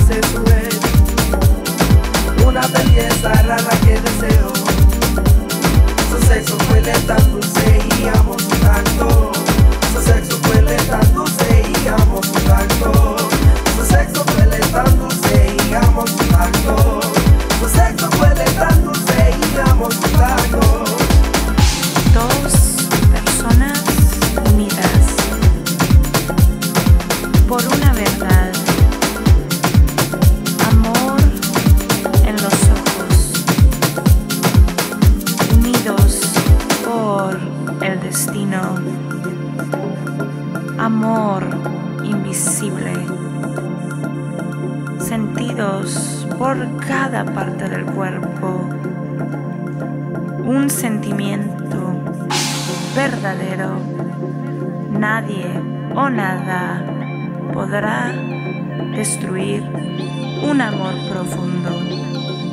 seduce, una belleza rara que deseo. Su sexo huele tan dulce y amo su tacto. Su sexo huele tan dulce y amo su tacto. Su sexo huele tan dulce y amo su tacto. Su sexo huele tan dulce y amo su tacto. Dos personas unidas por una verdad, amor en los ojos, unidos por el destino, amor invisible, sentidos por cada parte del cuerpo, un sentimiento verdadero. Nadie o nada podrá destruir un amor profundo.